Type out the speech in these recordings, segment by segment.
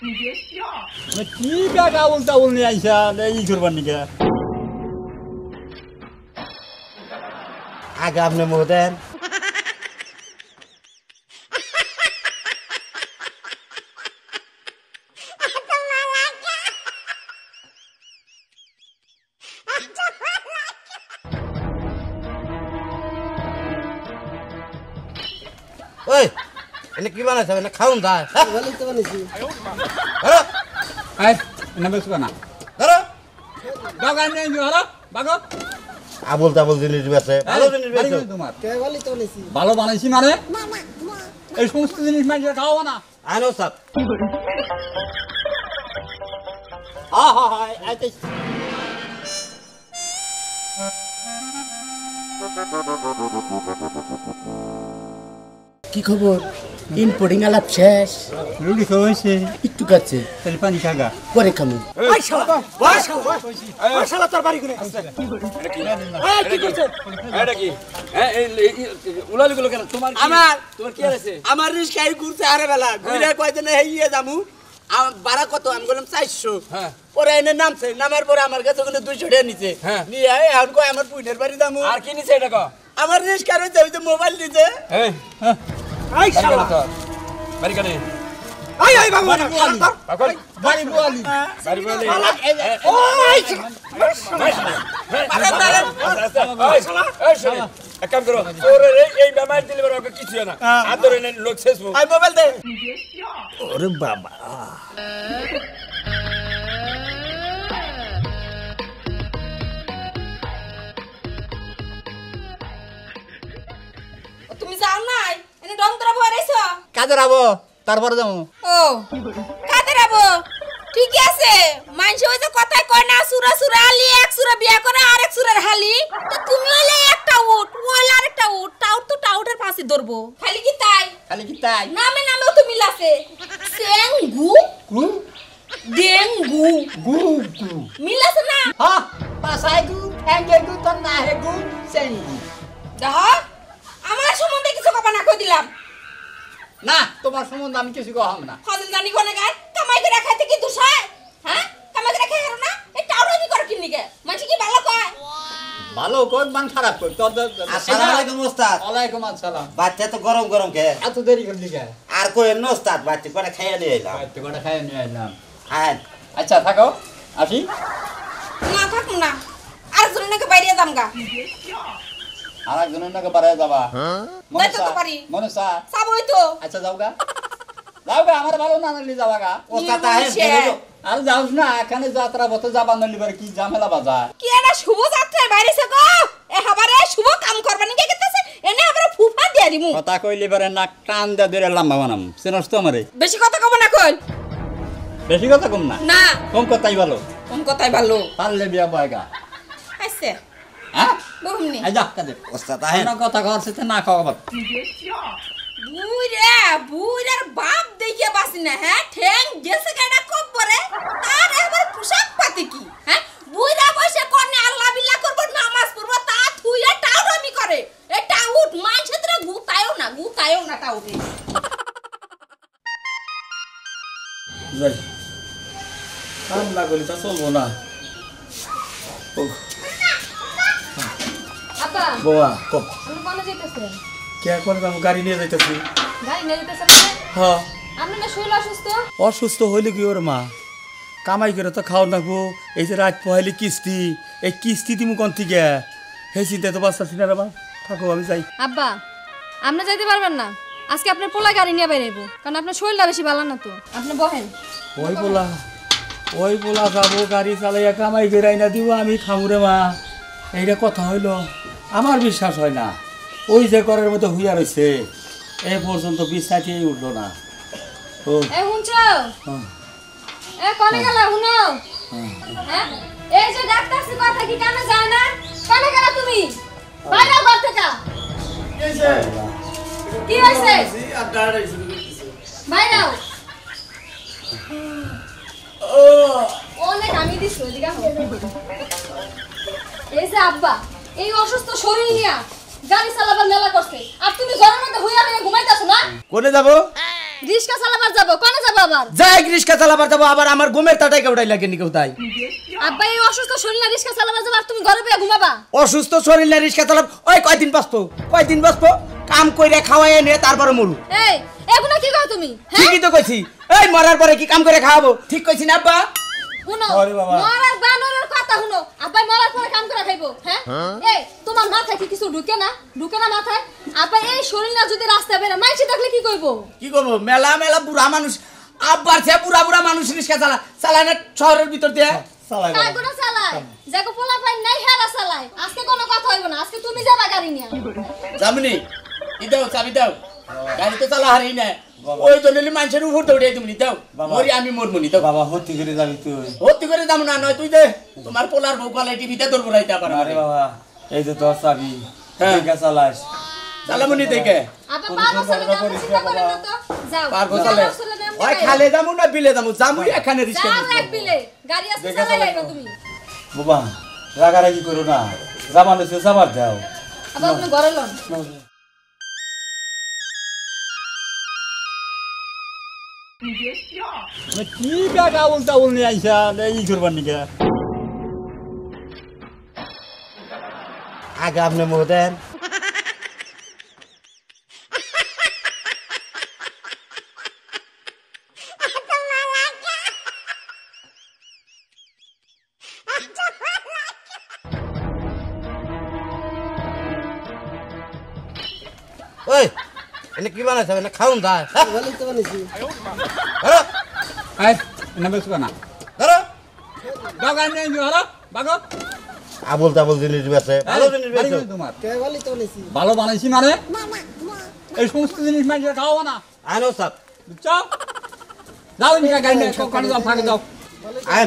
কি কাকা উল্টা উল নিয়ে আইসা ই করবার নিকে আগে আপনি মুখ দেন। ওই এনে কি বানাইছ এনে খাউন দা ভালোই তো বানাইছি ধরো এই না বেসবা না ধরো দোকান নিয়ে যাও হলো বাগো আবল তাবল জিনিস বেচে ভালো জিনিস বেচে তোমার কে ভালোই তো বানাইছি ভালো বানাইছি মানে এই সমস্ত জিনিস মানে খাওয়া না আনো সব হ্যাঁ হ্যাঁ হ্যাঁ আইতে কি খবর ইম্পোর্টিং আলাপ শেষ রুটি খাওয়াইছে একটু কাছে তাহলে পানি খাগা পরে খামু আমার রিস্কাই ঘুরছে আরে বেলা ঘুরে কয়দিন হেইয়ে যামু ভাড়া কত আমি বললাম 400 পরে এনে নামছে নামার পরে আমার কাছে ওখানে 200 টাকা নিচে নিয়ে এখন কয় আমার পুইনের বাড়ি যামু আর কি নিছে এটা কো আমার রিস্কার হইছে ওই যে মোবাইল নিছে এই শালা বাড়ি কানে এই বাবু বাড়ি বুয়ালি এক কাম করো তোর এই বেমার দিলে বড় কিছু না আদর এনে লোক শেষ আই মোবাইল দে ওরে বাবা তুমি যাও নাই এনে ডং তোরা ভরাইছো কাজে রাবো তারপরে যাবো ও কাদের আবো ঠিকই আছে মানুষ ওই যে কথাই কয় না সুরা সুরা আলি এক সুরা বিয়া করে আরেক সুরার হালি তো তুমি হলে একটা উট ওইলে আরেকটা উট টাউট তো টাউটের ফাঁসি ধরবো খালি কি তাই নামে নামেও তো মিল আছে সেঙ্গু ডেঙ্গু গু গু মিল আছে না হ্যাঁ পাসাই গু ঠ্যাঙ্গে গু তো না হে গু সেই দেখ আমার সম্বন্ধে কিছু কথা না কই দিলাম না তোমার সম্বন্ধে আমি কিছু কম না ফজল জানি কোনে গায় কামাই করে খাইতে কি দোষায় হ্যাঁ কামাই করে খাই হারো না এই টাউরামি করে কিনি গে মানুষ কি ভালো কয় ভালো কই মান খারাপ কই তোর আসসালামু আলাইকুম ওস্তাদ ওয়ালাইকুম আসসালাম বাচ্চা তো গরম গরম কে এত দেরি করলি কে আর কই ন ওস্তাদ বাচ্চা করে খাইয়া নিয়ে এলাম একটু করে খাই নিয়ে আইলাম আয় আচ্ছা থাকো আসি না থাকুন না আর জনকে বাইরে যামগা আর একজনের নাকি বাড়ায় যাবা যাইতে তো পারি মনসা সাবই তো আচ্ছা যাওগা আমার ভালো না নালি যাওগা ওস্তাদ আহে আর যাওস না এখানে যাত্রা পথে যাবা নলি বারে কি ঝামেলা বাজার কি এটা শুভ যাত্রায় বাইরেছে গো এ হাবারে শুভ কাম করবা নি কে কেতেছে এনে হাবারে ফুফা দিয়া দিমু কথা কইলি বারে না কান দে ধরে লম্বা বানাম চিনস তো আমারে বেশি কথা কব না কই বেশি কথা কম না না কম কথাই ভালো কোন কথাই ভালো পারলে বিয়া বয়গা আইছে হ্যাঁ বহুমনি এই যা কাদে ওস্তাদ আহে না কথা কর সেতে না খাওয়া বুইরার বাপ দেখিয়ে বাসি না হ্যাঁ ঠ্যাং গেছে কেডা কবরে তার একবার পোশাক পাতি কি হ্যাঁ বুইরা বসে কোনে আল্লাহ বিল্লাহ করব নামাজ পড়ব তা থুইয়া টাউরামি করে এ টাউট মানছেত্র গুতায়ও না টাউটে যাই কাম না করলে তা চলবো না আপা বাবা কম আপনি কোনে যাইতেছেন কে করে আমি গাড়ি নিয়ে যাইতেছি গাড়ি নিয়ে যাইতেছেন মানে হ্যাঁ আপনি না শরীর অসুস্থ অসুস্থ হইলে কি ওর মা কামাই করে তো খাও নাকবো এই যে রাত পহাইলে কিস্তি এই কিস্তি দিমু কোন থেকে সেই চিন্তা তো বাচ্চা ছিল না থাকো আমি যাই আব্বা আপনি যাইতে পারবেন না আজকে আপনার পোলা গাড়ি নিয়ে বেরাইব কারণ আপনার শরীরটা বেশি ভালো না তো আপনি বহেন ওই পোলা যাবো গাড়ি চালাইয়া কামাই করে আইনা দিব আমি খামুরে মা এইটা কথা হইল আমার বিশ্বাস হয় না ওই যে ঘরের মতো হুইয়া রয়েছে এ পর্যন্ত বিশ্বাসই উঠলো না ও এ শুনছ এ কোনে গেল শুনো হ্যাঁ এই যে ডাক্তারছি কথা কি কানে যায় না কোনে গেল তুমি বাইরে ঘর থেকে কি হইছে বাইরে অনেক আমি দিছি ওদিকে এই যে আব্বা এই অসুস্থ শরীর নিয়া গাড়ি চালাবার মেলা করছে আর তুমি ঘরের মধ্যে হইয়া হইয়া ঘুমাইতাছো না কোনে যাবো রিস্কা চালাবার যাব কোনে যাব আবার যাই রিস্কা চালাবার যাব আবার আমার ঘুমের টাটাই উঠাই লাগে নি কেউ তাই আব্বা এই অসুস্থ শরীর না রিস্কা চালাবার যাব আর তুমি ঘরে বসে ঘুমাবা অসুস্থ শরীর না রিস্কা চালাব ওই কয়দিন বাঁচবো কাম কইরা খাওয়াই এনে তারপরে মরু এই এগুলা কি কও তুমি ঠিকই তো কইছি এই মরার পরে কি কাম করে খাওয়াবো ঠিক কইছি না আব্বা শুনো আরে বাবা। মরার বানরের কথা শুনো আব্বা মরার পরে কাম করে খাইবো হ্যাঁ এই তোমার মাথায় কি কিছু ঢুকে না মাথায় আব্বা এই শরীর না যদি রাস্তা বের মাইছে থাকলে কি কইবো কি করবো মেলা বুড়া মানুষ আব্বার সে বুড়া মানুষ রিস্কা চালায় না শহরের ভিতর দিয়ে চালাই কাই কোন চালায় যাকো পোলা পাই নাই হেরা চালায় আজকে কোনো কথা হইব না আজকে তুমি যাবা গাড়ি নিয়া যামনি ইদাও চাবি দাও গাড়ি তো চালা হারি না ওই জন্য মানুষের উপর দৌড়ে তুমি দাও মরি আমি মরমনি দাও বাবা হতি করে যাবি তুই ভর্তি করে দাম না নয় তুই দে তোমার পোলার বউ গলায় টিভিতে দৌড় রাইতে পারো আরে বাবা এই যে তোর চাবি হ্যাঁ। দেখা চালাস চালামনি দেখে আব্বা পারবো চলে না চিন্তা করে না তো যাও পারবো চলে ওই খালে যামু না বিলে যামু এখানে রিস্কা যাও এক বিলে গাড়ি আছে চালাই যাইবা তুমি বাবা রাগারাগি করো না জামানো সে যাবার দাও আব্বা আপনি ঘরে লন কি ব্যাগ আউল নিয়ে আইসা ই করবার নিকে আগে আপনি মোহ দেন ওই এনে কি বানাইছ এনে খাউন যায় ভালোই তো বানাইছি ধরো এই না বেসবা না ধরো দাও গাড়ি নিয়ে হলো বাগো আবল তাবল জিনিস বেছে ভালো জিনিস বাড়ি বেছে গেলে তোমার কে ভালোই তো বানাইছি ভালো বানাইছি মানে এই সমস্ত জিনিস মানুষের খাওয়া না আনো সব বুঝছো যাও নিকা গাড়ি নিয়ে কোকানে যাও ফাঁকে যাও আইন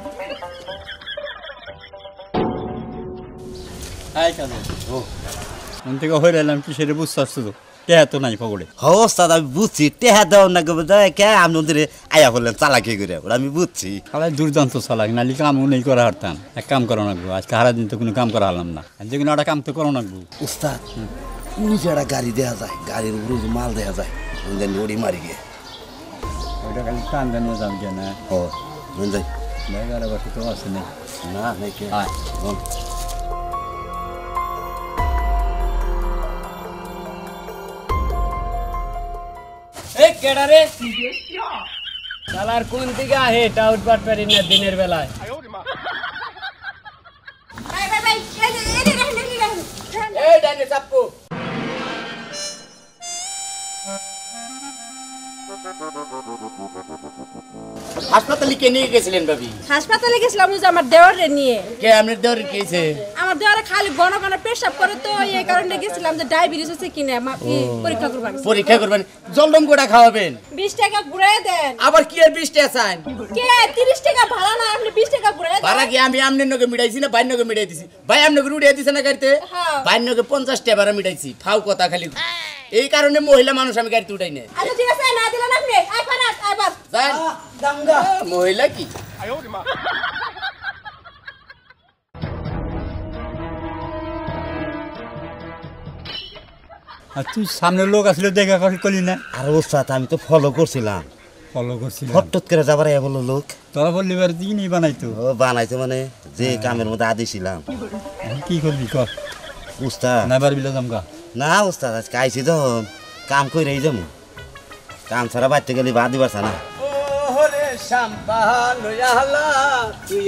এই কাজে ও মন থেকে হয়ে এলাম কি সেটা বুঝতে পারছো তো কে এত নাই পকড়ে ওস্তাদ আমি বুঝছি টেহা দেও না গো কে আপনাদের আয়া বললেন চালাকি করে ওরা আমি বুঝছি খালাই দুর্দান্ত চালাক নালি কামও নেই করা হারতাম এক কাম করা নাকবো আজকে হারা দিন তো কোনো কাম করা হলাম না যে কোনো একটা কাম তো করো নাকবো উস্তাদ ওই যে একটা গাড়ি দেওয়া যায় গাড়ির উপরে মাল দেওয়া যায় ওদের ওড়ি মারি গিয়ে ওইটা খালি টান নিয়ে যাম কে না ও যাই জায়গার বাকি তো আছে না না নাকি আয় এই কেডা রে শালার কোন দিকে আহে টাউট বাট পারি না দিনের বেলায় ভাই ভাই ভাই এই দেখেন এই ডানে চাপ্পু হাসপাতালে কে নিয়ে গেছিলেন ভাবি হাসপাতালে গেছিলাম ওই যে আমার দেওয়ারে নিয়ে কে আপনার দেওয়ার কেছে আমার দেওয়ারে খালি ঘন ঘন পেশাব করে তো এই কারণে গেছিলাম যে ডায়াবেটিস হচ্ছে কিনা পরীক্ষা করবার পরীক্ষা করবেন জলদম গোটা খাওয়াবেন 20 টাকা ঘুরাই দেন আবার কি আর 20 টাকা চান কে 30 টাকা ভাড়া না আপনি 20 টাকা ঘুরাই দেন ভাড়া কি আমি আমনের নগে মিটাইছি না বাইর নগে মিটাই দিছি ভাই আমনে উড়িয়ে দিছে না গাড়িতে হ্যাঁ। বাইর নগে 50 টাকা ভাড়া মিটাইছি ফাও কথা খালি এই কারণে মহিলা মানুষ আমি গাড়িতে উঠাই না আচ্ছা ঠিক আছে না দিলেন আপনি আই ফারাত আইবার জান মহিলা কি আর তুই সামনের লোক আসলে দেখা করলি না আর উস্তাদ আমি তো ফলো করছিলাম ফলো করছিলাম হঠাৎ করে যাবার এ বললো লোক তোরা বললি এবার দিকে নিয়ে বানাইতো ও বানাইতো মানে যে কামের মধ্যে আদি ছিলাম এখন কি করবি কর উস্তাদ না এবার বিলে যামগা না উস্তাদ আজকে আইছি যখন কাম কইরাই যাবো কাম ছাড়া বাড়তে গেলে বাদ দিবার না ওরে শাম্পা লয়ালা তুই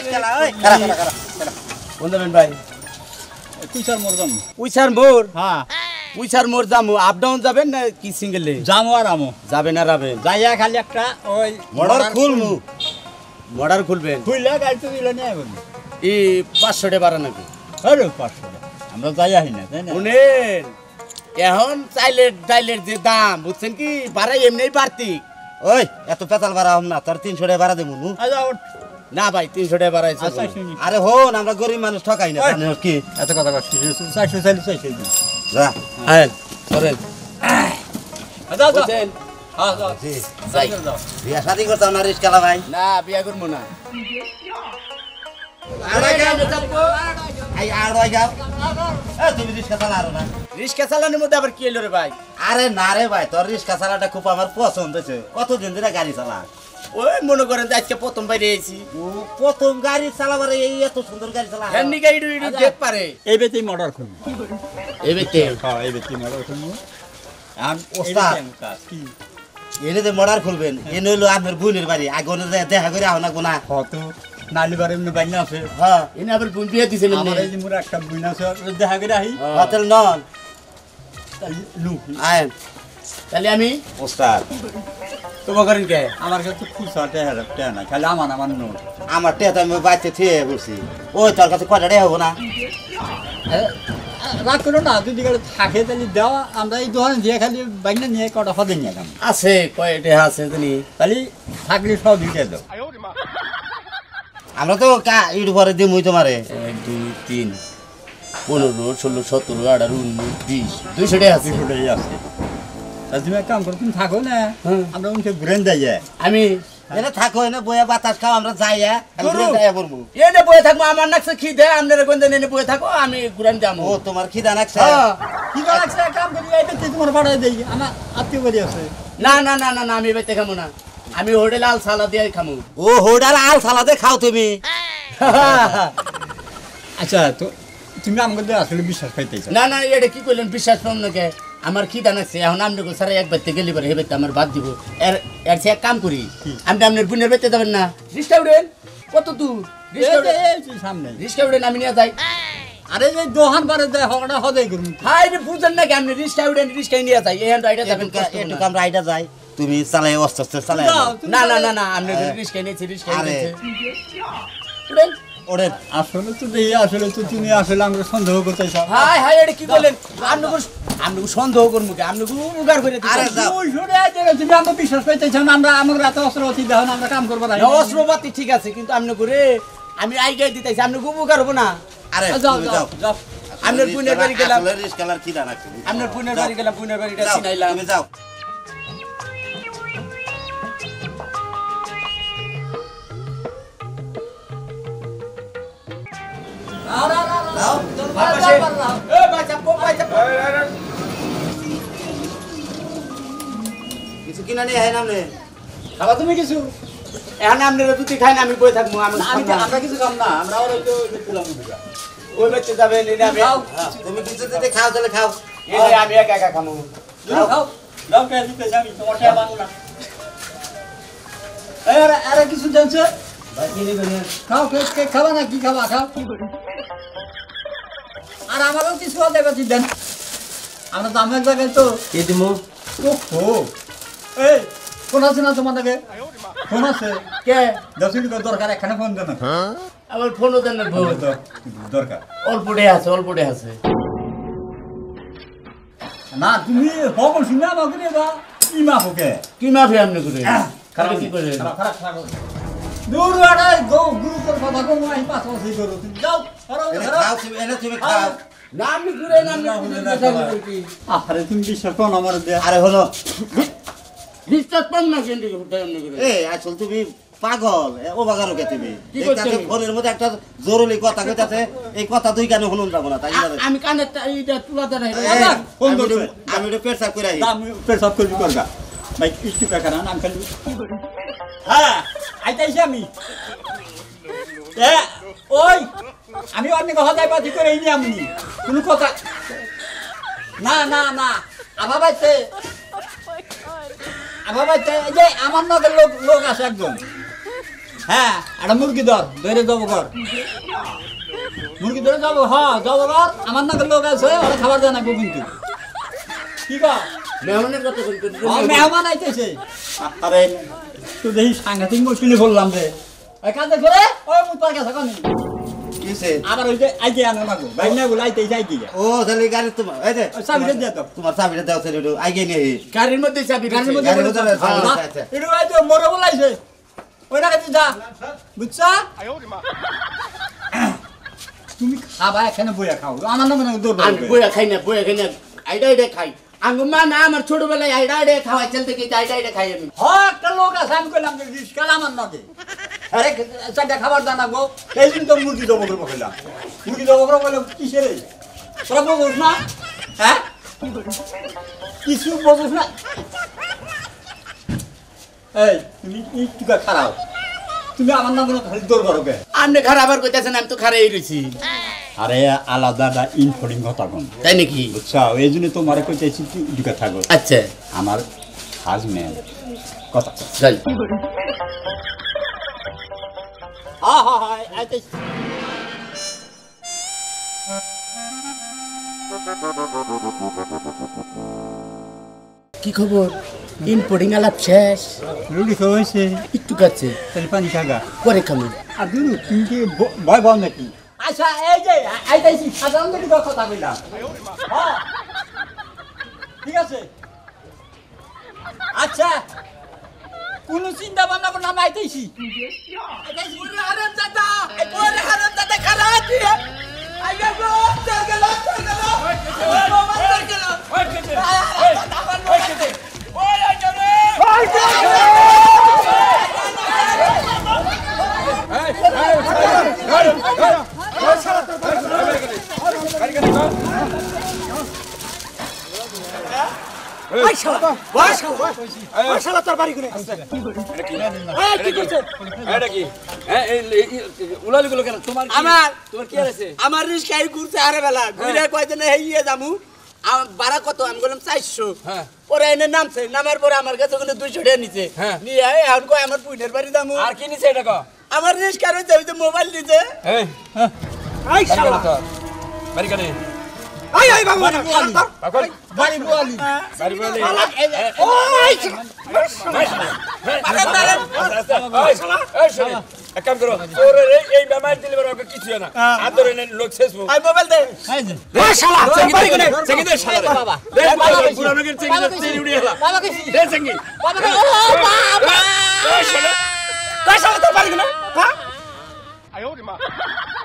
বন্ধুবেন ভাই তুই স্যার মোর যাম উইছার মোর হ্যাঁ উইছার মোর যামু আপ ডাউন যাবেন না কি সিঙ্গেলে যামো আর আমো যাবেন আর যাবেন যাইয়া খালি একটা ওই মডার খুলমু মর্ডার খুলবেন খুললে গাড়ি তো দিলে নিয়ে বলি এই 500 টাকা ভাড়া নাকি আরে 500 টাকা আমরা যাইয়া হই না তাই না শুনেন এখন চাইলের ডাইলের যে দাম বুঝছেন কি ভাড়া এমনিই বাড়তি ওই এত পেতাল ভাড়া হম না তোর 300 টাকা ভাড়া দেবো নু আচ্ছা না ভাই 300 টাকা ভাড়া আচ্ছা আছে শুনি আরে হন আমরা গরিব মানুষ ঠকাই না জানিস কি এত কথা কর 400 চাইলে 400 দিন যা হ্যাঁ করেন আচ্ছা আচ্ছা বুঝছেন হ্যাঁ যাও যাই যাও বিয়া শাদি করতাম না রিস্কালা ভাই না বিয়া করবো না আই আর ভাই গাও তুমি রিস্কা চালা আর না রিস্কা চালানোর মধ্যে আবার কি এলো রে ভাই? আরে না রে ভাই, তোর রিক্সা চালাটা খুব আমার পছন্দ হয়েছে। কতদিন ধরে গাড়ি চালা? ওই মনে করেন যে আজকে প্রথম বাইরে এসেছি। ও প্রথম গাড়ি চালাবার এই এত সুন্দর গাড়ি চালা? এমনি গাড়ি দেখ পারে। এই বেতেই মোটর খুলবো। এই বেতে হ্যাঁ এই বেতেই মোটর খুলবো। আর ওস্তাদ। কি এনে যে মডার খুলবেন, এনে হইলো আপনার বোনের বাড়ি। আগে ওনে দেখা করে আহ না গোনা। কত নালিবার এমনি বাইনা আছে। হ্যাঁ এনে আবার বুন বিয়ে দিছেন আমার এই যে মোর একটা বুন আছে ওর দেখা করে আহি। হোটেল নন লু আয়েন তাহলে আমি ওস্তাদ। তোমার করেন কে? আমার কাছে খুচরা টেয়া না, খালি আমার নোট। আমার টেতা আমি বাচ্চা থিয়ে বলছি। ওই তোর কাছে কয়টা রে হবো না? রাগ করো না, যদি গাড়ি থাকে তাহলে দেওয়া, আমরা এই দোকানে দিয়ে খালি বাইনা নিয়ে কটা হদে নিয়ে গেলাম। আছে কয়টা আছে জানি। তাহলে থাকলে সব দিতে দাও। আমরা তো ইট পরে দিমুই তোমারে। 1 2 3 15 16 17 18 19 20 200 টাকা আছে। দুটোই আছে। তা তুমি এক কাম করো, তুমি থাকো না, আমরা উনকে ঘুরেন যাই। আমি এনে থাকো, এনে বইয়া বাতাস খাও, আমরা যাই যাই বলবো। এনে বয়ে থাকবো, আমার নাকছে খিদে, আপনারা কোন দিন এনে বয়ে থাকো, আমি ঘুরান যাবো। ও তোমার খিদা নাকছে? কি লাগছে কাম করি, এই বেতে তোমার পাঠাই দেই, আমার আত্মীয় বাড়ি আছে। না না না না না, আমি বেতে খামো না, আমি হোটেল আল সালা দিয়ে খামো। ও হোটেল আল সালাদে খাও তুমি? আচ্ছা, তো তুমি আমাকে আসলে বিশ্বাস পাইতেছো না না, এটা কি করলেন? বিশ্বাস পাম না কে? আমার খিদা নাকছে, এখন আপনি সারা এক বাড়তে গেলি পরে হেবেতে আমার বাদ দিব। এর এর সে এক কাম করি, আপনি আপনার বোনের বেতে যাবেন না, রিস্কা উঠেন। কত দূর সামনে? রিস্কা উঠেন, আমি নিয়ে যাই। আরে যে দোহান পারে দেয় হকটা হদাই করুন। হাই রে, বুঝেন নাকি? আপনি রিস্কা উঠেন, রিস্কায় নিয়ে যাই, এই এটা যাবেন। একটু আমরা আইটা যাই, তুমি চালাই অস্তে অস্তে চালাই। না না না না, আপনি রিস্কায় নিয়েছি, রিস্কায় আরে। নিয়েছি। উঠেন। ওরে আসলে তো দেখি, আসলে তো তুমি আসলে আমরা সন্দেহ করতেছ। হাই হাই, এটা কি বলেন? আপনি সন্দেহ করবো কে? আপনি উগার করে আরে যাও। তুমি আমরা বিশ্বাস পাইতেছ না, আমরা আমার রাতে অস্ত্র অতি দেহ না, আমরা কাম করবো না। অস্ত্রপাতি ঠিক আছে, কিন্তু আপনি করে আমি আইগাই দিতেছি, আপনি উপকার হবো না। আরে যাও তুমি যাও যাও। যাও। আপনার বোনের বাড়ি গেলাম, আসলে রিস্কালার খিদা নাকছে। আপনার বোনের বাড়ি গেলাম, বোনের বাড়িটা যাও, চিনাইলাম। তুমি যাও। কিছু কিনা নিয়ে হয় নামনে? খাবা তুমি কিছু? এখন আপনারা দুটি খাই না, আমি বই থাকবো। আমরা কিছু কাম না, আমরা ওই তো তুলাম। ওই বাচ্চা যাবেন, এটা আমি তুমি কিছু যদি খাও তাহলে খাও। এটা আমি একা একা খাবো। খাও দাও, কে দিতে যাবি, তোমার টাকা বাংলা না। আরে কিছু জানছে? খাও, কে খাবা না? কি খাবা? খাও। আর আমারও কিছু দেবে দেন, আমরা দামের জায়গায় তো। কি দিব? ও এই ফোন আছে না তোমার কাছে? ফোন আছে? কে? 10 মিনিট দরকার, এখানে ফোন দেন। আমার ফোনও দেন না। দরকার অল্পটে আছে, অল্পটে আছে। না, তুমি হবল শুনে আমাকে নিয়ে বা কি মা হোকে কি মাফি আপনি করে? খারাপ কি করে? দূর আড়াই গুরুতর কথা কম, আমি 5 বছর করো। তুমি যাও, এনে খাও তুমি, এনে তুমি খাও। না আমি ঘুরে না, আমি আরে তুমি বিশ্বাস করো না আমার দেয়া। আরে হলো বিশ্বাস পান না কেন এমনি করে? এই আসল তুমি পাগল, ও বাগারও কে তুমি? কি করছো? দেখতাছে ফোনের মধ্যে একটা জরুরি কথা কইতাছে, এই কথা তুই কেন শুনুন যাব না? তাই না? আমি কানে এইটা তুলাতে নাই। ফোন করছে। আমি এটা পেশাব করে আই। দাম পেশাব করবি করগা ভাই, একটু কাকা না নাম খালি। হ্যাঁ আইতাইছি আমি। ওই আমি অনেক হদাই পাতি করে এই আমি কোনো কথা না না না। আভা বাইতে যে আমার নগর লোক আছে একজন। হ্যাঁ, একটা মুরগি ধরে যাবো ঘর, মুরগি ধরে যাবো। হ্যাঁ যাবো ঘর, আমার নগর লোক আছে, ওরা খাবার দেয় না কিন্তু। কি কর মেহমানের কথা বলতে মেহমান আইতেছে। আরে তুই দেখি সাংঘাতিক মুশকিলে বললাম রে। কাজে করে ওই মুতার কাছে কোন কিসে? আবার ওই যে আইতে আনো না গো, ভাই না বলাইতে যাই কি। ও তাহলে গাড়ি তোমার এই যে চাবিটা দিয়ে দাও। তোমার চাবিটা দাও তাহলে একটু আগে নিয়ে আই। গাড়ির মধ্যে চাবি, গাড়ির মধ্যে গাড়ির মধ্যে আচ্ছা। এটা ওই যে মরে বলাইছে ওই কাছে যা, বুঝছা? তুমি খাবা এখানে বইয়া খাও, আমার নামে দৌড় আমি বইয়া খাই না, বইয়া খাই না, আইডা আইডা খাই। আঙ্গ মা না আমার ছোটবেলায় আইডা আইডা খাওয়াই চলতে কি আইডা আইডা খাই আমি। একটা লোক আছে, আমি কইলাম যে রিস্কাল আমার নদে। আরে চারটা খাবার দানা গো, এই দিন তো মুরগি দেবো করে বললাম। মুরগি দেবো করে বললাম কিসের তোরা বলছ না? হ্যাঁ কিছু বোঝোস না এই তুমি একটু খারাপ তুমি আমার নাম খালি দৌড় করো কে আপনি খারাপ কইতেছেন আমি তো খারাই রইছি আরে আলাদা ইনফোর্ডিং কথা কোন তাই নাকি বুঝছো এই জন্য তোমারে কইতেছি তুই দুকা থাকো আচ্ছা আমার হাজবেন্ড কথা চল হ্যাঁ আইতেছি কি খবর ইনপোর্টিং আলাপ শেষ রুটি খাওয়াইছে একটু কাছে তাহলে পানি খাগা পরে খামো আর দুনু তুমি কি ভয় পাও নাকি আচ্ছা এই যে আইতেছি সাধারণ একটু কথা কইলাম হ্যাঁ ঠিক আছে আচ্ছা কোন চিন্তা ভাবনা করে আমি আইতেছি ওরে হারামজাদা খারাপ দিয়ে আইগা গো চল গেল ওরে বাবা চল গেল ওই কেটে ওই কেটে ওই আইগা রে আমার রিস্কাই ঘুরছে আরে বেলা ঘুরে কয়দিন হেইয়ে যামু ভাড়া কত আমি বললাম 400 পরে এনে নামছে নামার পরে আমার কাছে ওখানে 200 টাকা নিচে নিয়ে এখন কয় আমার পুইনের বাড়ি যামু আর কি নিছে এটা কো আমার রিস্কার হইছে ওই যে মোবাইল দিছে এই শালা বাড়ি কানে আই বাবু বাড়ি বুয়ালি এক কাম করো তোর এই বেমার দিলে বড় কিছু না আদরে নেন লোক শেষ আই মোবাইল দে রে শালা বাড়ি কানে চেঙ্গি দে শালা বাবা রে পুরো নগর চেঙ্গি দে চেঙ্গি উড়ি হলা বাবা কি রে চেঙ্গি বাবা ও বাবা রে শালা কয় শালা তোর বাড়ি কানে হ্যাঁ